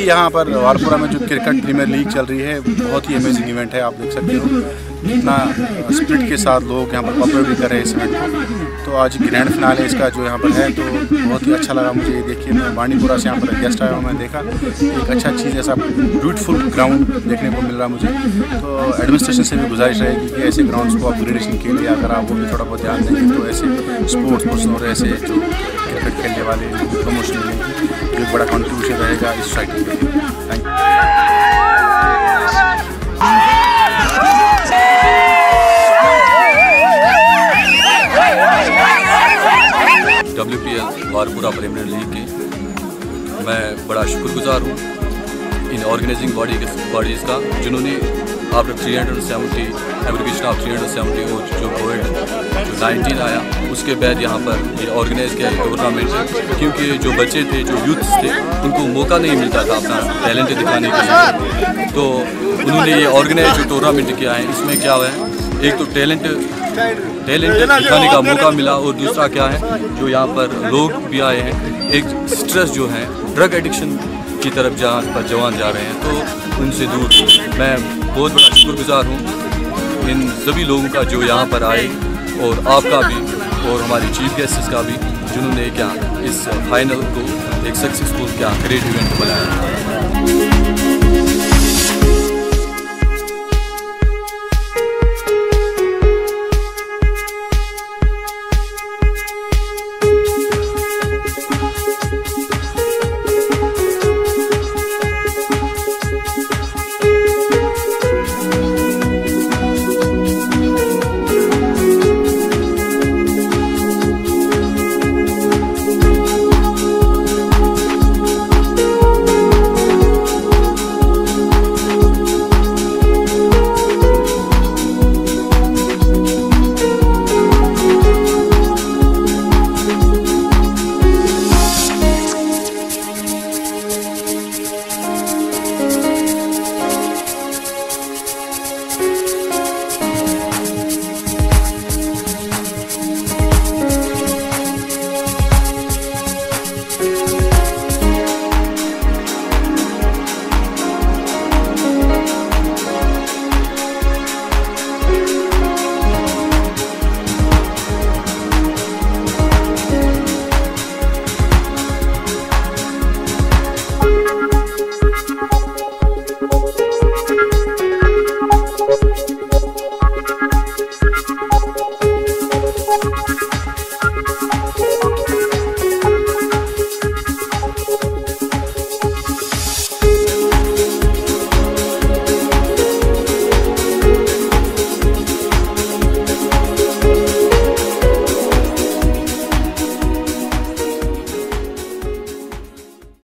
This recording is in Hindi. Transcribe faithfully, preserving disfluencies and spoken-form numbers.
यहाँ पर वारपोरा में जो क्रिकेट प्रीमियर लीग चल रही है, बहुत ही अमेजिंग इवेंट है। आप देख सकते हो कितना स्पिरिट के साथ लोग यहाँ पर पॉपुलर भी कर रहे हैं इस इवेंट को। तो आज ग्रैंड फिनाले इसका जो यहाँ पर है, तो बहुत ही अच्छा लगा मुझे। ये देखिए, मैं बांडीपुरा से यहाँ पर गेस्ट आया हूँ, मैंने देखा एक अच्छा चीज़, ऐसा ब्यूटीफुल ग्राउंड देखने को मिल रहा मुझे। तो एडमिनिस्ट्रेशन से भी गुजारिश रहेगी कि ऐसे ग्राउंड्स को अपग्रेडेशन के लिए अगर आप वो भी थोड़ा बहुत ध्यान देंगे तो ऐसे स्पोर्ट्स पर्सन और ऐसे जो क्रिकेट खेलने वाले प्रमोशन मिलेगी, जो एक बड़ा कंट्रीब्यूशन रहेगा इस सोसाइटी के लिए। Thank you. W P L Warpura premier league की मैं बड़ा शुक्रगुजार हूँ इन ऑर्गेनाइजिंग बॉडी के बॉडीज़ का, जिन्होंने after three hundred seventy application of three hundred seventy जो कोविड जो नाइनटीन आया, उसके बाद यहाँ पर ये ऑर्गेनाइज किया टूर्नामेंट। क्योंकि जो बच्चे थे, जो यूथ्स थे, उनको मौका नहीं मिलता था अपना टैलेंट दिखाने के लिए, तो उन्होंने ये ऑर्गेनाइज जो टूर्नामेंट किया है, इसमें क्या हुआ है, एक तो टैलेंट टैलेंट दिखाने का मौका मिला, और दूसरा क्या है, जो यहाँ पर लोग भी आए हैं, एक स्ट्रेस जो है ड्रग एडिक्शन की तरफ जहाँ पर जवान जा रहे हैं, तो उनसे दूर मैं बहुत बड़ा शुक्रगुजार हूँ इन सभी लोगों का जो यहाँ पर आए, और आपका भी और हमारे चीफ गेस्ट्स का भी, जिन्होंने क्या इस फाइनल को एक सक्सेसफुल क्या ग्रेट इवेंट बनाया।